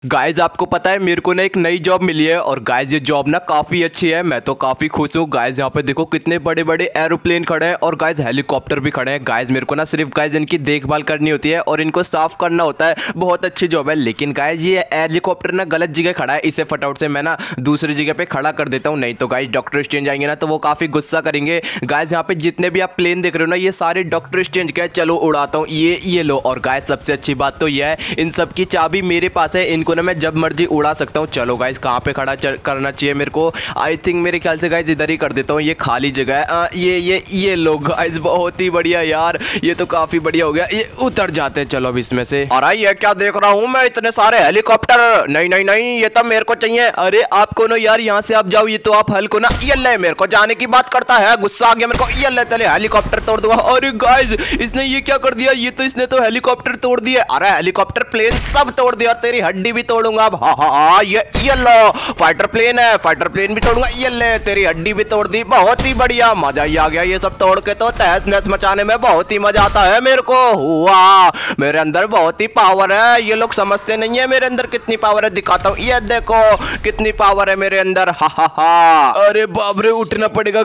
Guys आपको पता है मेरे को ना एक नई जॉब मिली है और गाइज ये जॉब ना काफ़ी अच्छी है। मैं तो काफ़ी खुश हूँ। गाइज यहाँ पे देखो कितने बड़े बड़े एरोप्लेन खड़े हैं और गाइज हेलीकॉप्टर भी खड़े हैं। गाइज मेरे को ना सिर्फ गाइज इनकी देखभाल करनी होती है और इनको साफ करना होता है। बहुत अच्छी जॉब है। लेकिन गाइज ये हेलीकॉप्टर ना गलत जगह खड़ा है। इसे फटाफट से मैं ना दूसरी जगह पे खड़ा कर देता हूँ, नहीं तो गाइज डॉक्टर स्ट्रेंज आएंगे ना तो वो काफ़ी गुस्सा करेंगे। गाइज यहाँ पे जितने भी आप प्लेन देख रहे हो ना ये सारे डॉक्टर स्ट्रेंज के। चलो उड़ाता हूँ ये लो। और गाइज सबसे अच्छी बात तो यह है इन सब की चाबी मेरे पास है। इनको ना मैं जब मर्जी उड़ा सकता हूँ। चलो गाइज कहाँ पे खड़ा करना चाहिए मेरे को? आई थिंक मेरे ख्याल से गाइज इधर ही कर देता हूँ। ये खाली जगह है। ये लोग गाइज बहुत ही बढ़िया यार, ये तो काफी बढ़िया हो गया। ये उतर जाते हैं। चलो अब इसमें से। अरे ये क्या देख रहा हूँ मैं, इतने सारे हेलीकॉप्टर? नहीं ये तो मेरे को चाहिए। अरे आप कौन हो यार? यहाँ से आप जाओ, ये तो आप हल्को ना। ये ले, मेरे को जाने की बात करता है, गुस्सा आ गया मेरे को। ये ले तेरे हेलीकॉप्टर तोड़ दूंगा। अरे गाइज इसने ये क्या कर दिया? इसने तो हेलीकॉप्टर तोड़ दिया। अरे हेलीकॉप्टर प्लेन सब तोड़ दिया, तेरी हड्डी भी तोड़ूंगा अब। हाँ ये लो फाइटर प्लेन है, फाइटर प्लेन भी तोड़ूंगा। ये ले तेरी हड्डी भी तोड़ दी। बहुत ही बढ़िया, मजा ही आ गया। ये सब तोड़ के तो तहस नहस मचाने में बहुत ही मजा आता है मेरे को। हुआ मेरे अंदर बहुत ही पावर है। ये लोग समझते नहीं है मेरे अंदर कितनी पावर है। दिखाता हूँ, ये देखो कितनी पावर है मेरे अंदर। हा। अरे बाप रे, उठना पड़ेगा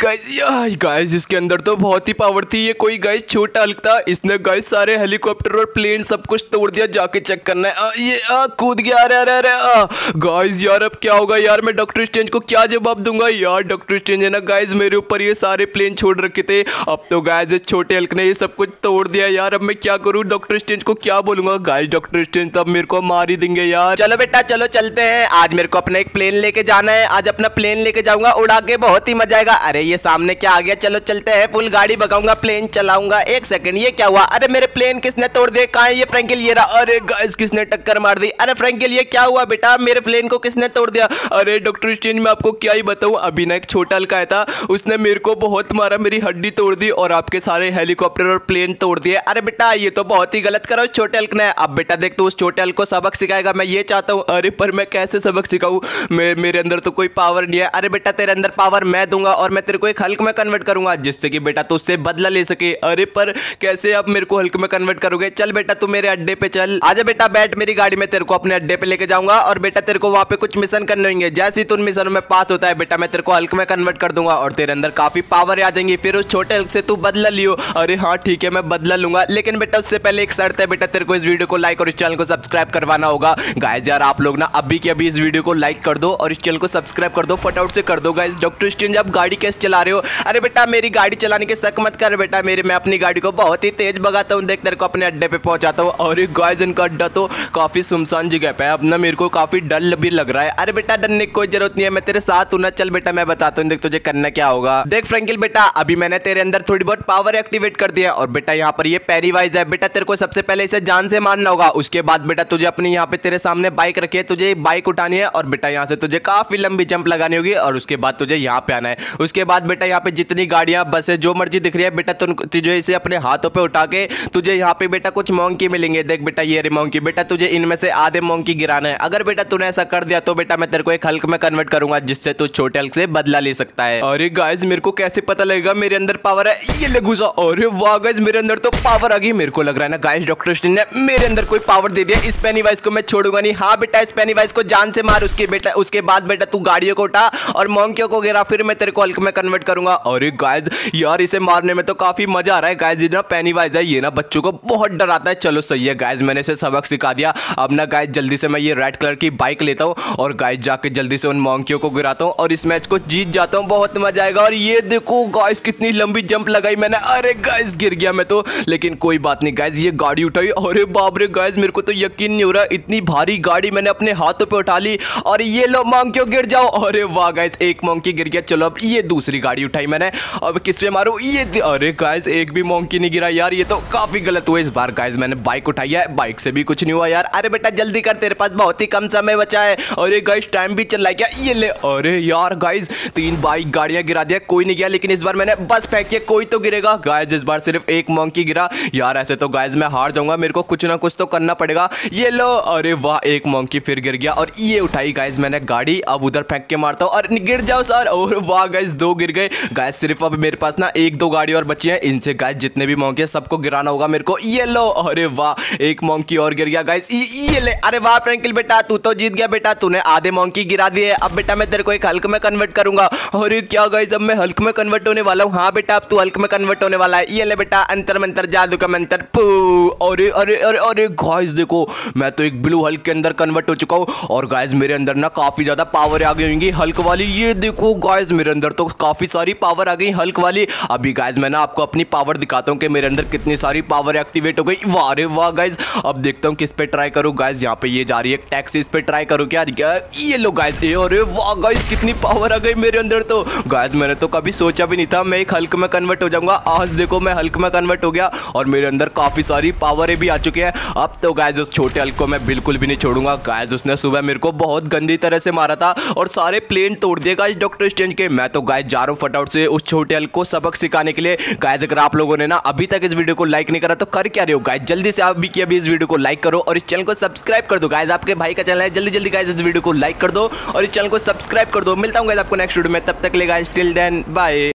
गाइस इसके अंदर तो बहुत ही पावर थी। ये कोई गाइस छोटा हल्क था, इसने गाइस सारे हेलीकॉप्टर और प्लेन सब कुछ तोड़ दिया। जाके चेक करना है। कूद गया। अरे गाइस यार अब क्या होगा यार? मैं डॉक्टर स्ट्रेंज को क्या जवाब दूंगा यार? डॉक्टर स्ट्रेंज है ना गाइस मेरे ऊपर ये सारे प्लेन छोड़ रखे थे। अब तो गाइस छोटे हल्क ने ये सब कुछ तोड़ दिया यार। अब मैं क्या करूं? डॉक्टर स्ट्रेंज को क्या बोलूंगा? गाइस डॉक्टर स्ट्रेंज तो अब मेरे को मार ही देंगे यार। चलो बेटा चलो चलते हैं। आज मेरे को अपना एक प्लेन लेके जाना है। आज अपना प्लेन लेके जाऊंगा, उड़ा के बहुत ही मजा आएगा। अरे ये सामने क्या आ गया? चलो चलते हैं, फुल गाड़ी भगाऊंगा, प्लेन चलाऊंगा। एक सेकंड, ये क्या हुआ? अरे मेरे प्लेन किसने तोड़ दिए? कहां है ये फ्रैंकल? ये रहा। अरे गाइस किसने टक्कर मार दी? अरे फ्रैंकल ये क्या हुआ बेटा? मेरे प्लेन को किसने तोड़ दिया? अरे डॉक्टर स्ट्रेंज मैं आपको क्या ही बताऊं, अभी ना एक छोटा हल्का आया था, उसने मेरे को बहुत मारा, मेरी हड्डी तोड़ दी और आपके सारे हेलीकॉप्टर और प्लेन तोड़ दिए। अरे बेटा ये तो बहुत ही गलत करा छोटे हल्क ने। अब बेटा देख, तो उस छोटे हल्क को सबक सिखाएगा, मैं ये चाहता हूँ। अरे पर मैं कैसे सबक सिखाऊं? मेरे अंदर तो कोई पावर नहीं है। अरे बेटा तेरे अंदर पावर मैं दूंगा और मैं तेरे को एक हल्क में कन्वर्ट करूंगा, जिससे कि बेटा तू उससे बदला ले सके। अरे पर कैसे आप मेरे को हल्क में कन्वर्ट करोगे? चल बेटा तू मेरे अड्डे पे चल, आजा बेटा बैठ मेरी गाड़ी में, तेरे को अपने अड्डे पे लेके जाऊंगा और बेटा तेरे को वहां पे कुछ मिशन करने होंगे। जैसे ही तू मिशन में पास होता है बेटा मैं तेरे को हल्क में कन्वर्ट कर दूंगा और तेरे अंदर काफी पावर आ जाएंगी। फिर उस छोटे हल्क से तू बदला लियो। अरे हाँ ठीक है मैं बदला लूंगा, लेकिन बेटा उससे पहले एक शर्त है बेटा, तेरे को इस वीडियो को लाइक और इस चैनल को सब्सक्राइब करवाना होगा। गाइस यार आप लोग ना अभी के अभी इस वीडियो को लाइक कर दो और इस चैनल को सब्सक्राइब कर दो, फटाफट से कर दो। गाइस डॉक्टर स्ट्रेंज आप गाड़ी कैसे चला रहे हो? अरे बेटा मेरी गाड़ी चलाने के शक मत कर बेटा, मैं अपनी गाड़ी को बहुत ही तेज भगाता हूँ। देख तेरे को अपने अड्डे पे पहुंचाता हूँ। और गाइस इनका अड्डा तो काफी सुनसान जगह पे है। अब ना मेरे को काफी डर भी लग रहा है। अरे बेटा डरने की कोई जरूरत नहीं है, मैं तेरे साथ हूं ना। चल बेटा मैं बताता हूँ, देख तुझे करना क्या होगा। देख फ्रैंकल बेटा अभी मैंने तेरे अंदर थोड़ी बहुत पावर एक्टिवेट कर दिया और बेटा यहाँ पर ये पेरीवाइज है। बेटा तेरे को सबसे पहले इसे जान से मारना होगा। उसके बाद बेटा तुझे अपनी यहाँ पे तेरे सामने बाइक रखी है, तुझे बाइक उठानी है और बेटा यहाँ से तुझे काफी लंबी जंप लगानी होगी और उसके बाद तुझे यहाँ पे आना है। उसके बाद बेटा यहाँ पे जितनी गाड़ियां बसें जो मर्जी दिख रही है बेटा तुझे इसे अपने हाथों पे उठा के तुझे यहाँ पे बेटा कुछ मोंकी मिलेंगे। देख बेटा ये रे मोंकी, बेटा तुझे इनमें से आधे मोंकी गिराना है। अगर बेटा तूने ऐसा कर दिया तो बेटा मैं तेरे को एक हल्क में कन्वर्ट करूंगा, जिससे तू छोटे हल्क से बदला ले सकता है। अरे गाइस मेरे को कैसे पता लगेगा मेरे अंदर पावर है? ये ले घुसा। अरे वाह गाइस मेरे अंदर तो पावर आ गई। मेरे को लग रहा है ना गाइस डॉक्टर स्ट्रेंज ने मेरे अंदर कोई पावर दे दिया। इस पेनीवाइज को मैं छोड़ूंगा नहीं। हाँ बेटा इस पेनीवाइज को जान से मार। उसके बाद बेटा तू गाड़ियों को उठा और मोंकियों को गिरा, फिर मैं तेरे को हल्क में कन्वर्ट करूंगा। अरे गाइस यार इसे मारने में तो काफी मजा आ रहा है। गाइस ये ना पेनीवाइज है, ये ना बच्चों को बहुत डराता है। चलो सही है गाइस मैंने इसे सबक सिखा दिया। अब ना गाइस जल्दी से मैं ये रेड कलर की बाइक लेता हूँ और गाइस जाके जल्दी से उन मोंकियों को गिराता हूँ और इस मैच को जीत जाता हूँ। बहुत मजा आएगा। और ये देखो गाइस कितनी लंबी जंप लगाई मैंने। अरे गाइस गिर गया मैं तो, लेकिन कोई बात नहीं गाइस ये गाड़ी उठाई। अरे बाप रे गाइस मेरे को तो यकीन नहीं हो रहा, इतनी भारी गाड़ी मैंने अपने हाथों पे उठा ली और ये लो मोंकियों गिर जाओ। अरे वाह गाइस एक मोंकी गिर गया। चलो अब ये दूसरी गाड़ी उठाई मैंने, अब किस पे मारूं? ये अरे गाइस एक भी मोंकी नहीं गिरा यार, ये तो काफी गलत हुआ। इस बार गाइस मैंने बाइक उठाई है, बाइक से भी कुछ नहीं हुआ यार। अरे बेटा जल्दी कर, तेरे पास बहुत ही कम समय बचा है। अरे गाइस टाइम भी चल रहा है क्या? ये ले। अरे यार गाइस 3 बाइक गाड़ियां गिरा दिया, कोई नहीं गया, लेकिन इस बार मैंने बस फेंकी, कोई तो गिरेगा। गाइस इस बार सिर्फ एक मोंकी गिरा यार। ऐसे तो गाइस मैं हार जाऊंगा, मेरे को कुछ ना कुछ तो करना पड़ेगा। ये लो। अरे वाह एक मोंकी फिर गिर गया और ये उठाई गाइस मैंने गाड़ी, अब उधर फेंक के मारता हूँ और गिर जाओ सर। और वाह गाइस 2 गिर गए। गाइस सिर्फ अब मेरे पास ना 1-2 गाड़ी और बची है, इनसे गाइस जितने भी मोंकी सबको गिराना होगा मेरे को। ये लो। अरे वाह एक मोंकी और गिर गया गाइस। ये ले। अरे वाह फ्रैंकलिन बेटा, तू तो जीत गया बेटा, तूने आधे मॉन्की गिरा दिए। अब बेटा मैं तेरे को एक हल्क में कन्वर्ट करूंगा। अरे क्या गाइस, अब मैं हल्क में कन्वर्ट होने वाला हूँ। हाँ बेटा, अब तू हल्क में कन्वर्ट होने वाला है। ये ले बेटा, अंतर मंतर जादू का मंत्र पू। अरे अरे अरे अरे गाइस देखो, मैं तो एक ब्लू हल्क के अंदर कन्वर्ट हो चुका हूँ और गाइस मेरे अंदर ना काफी ज्यादा पावर आ गई होंगी हल्क वाली। ये देखो गाइस, मेरे अंदर तो काफी सारी पावर आ गई हल्क वाली। अभी गाइस मैं ना आपको अपनी पावर दिखाता हूँ कि मेरे अंदर कितनी सारी पावर एक्टिवेट हो गई। वाह रे वाह गाइस, अब देखता हूँ किस पे ट्राई करूँ। गाइस यहाँ पे ये जा रही है टैक्सी, इस पे ट्राई करूँ क्या? ये लो गाइस, अरे वाह गाइस, कितनी पावर आ गई मेरे अंदर। तो गाइस मैंने तो कभी सोचा भी नहीं था मैं एक हल्क में कन्वर्ट हो जाऊंगा। आज देखो मैं हल्क में कन्वर्ट हो गया और मेरे अंदर काफी सारी पावरें भी आ चुकी है। अब तो गाइस उस छोटे हल्क को मैं बिल्कुल भी नहीं छोड़ूंगा। गाइस उसने सुबह मेरे को बहुत गंदी तरह से मारा था और सारे प्लेन तोड़ दिए गाइस डॉक्टर स्ट्रेंज के। मैं तो गाइस जा रहा हूँ फटाफट से उस छोटे हल्क को सबक सिखाने के लिए। गाइस अगर आप लोगों ने ना अभी तक इस वीडियो को लाइक नहीं करा तो कर क्या रहे हो गाइस, जल्दी से आप भी किया भी इस वीडियो को लाइक करो और इस चैनल को सब्सक्राइब कर दो। गाइस आपके भाई का चैनल है, जल्दी जल्दी गाइस इस वीडियो को लाइक कर दो और इस चैनल को सब्सक्राइब कर दो। मिलता हूँ गाइस आपको नेक्स्ट वीडियो में, तब तक ले गाइस टिल देन बाय।